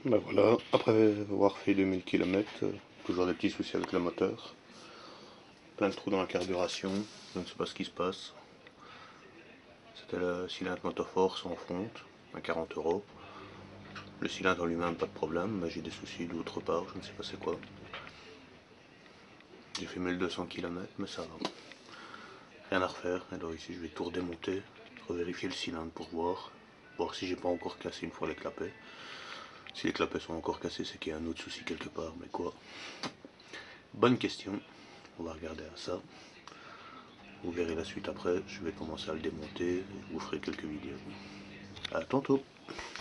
Ben voilà, après avoir fait 2000 km, toujours des petits soucis avec le moteur. Plein de trous dans la carburation, je ne sais pas ce qui se passe. C'était le cylindre Motoforce en fonte, à 40 €. Le cylindre en lui-même, pas de problème, mais j'ai des soucis d'autre part, je ne sais pas c'est quoi. J'ai fait 1200 km, mais ça va. Rien à refaire, alors ici je vais tout redémonter, revérifier le cylindre pour voir si j'ai pas encore cassé une fois les clapets. Si les clapets sont encore cassés, c'est qu'il y a un autre souci quelque part, mais quoi? Bonne question, on va regarder à ça. Vous verrez la suite après, je vais commencer à le démonter et je vous ferai quelques vidéos. A tantôt!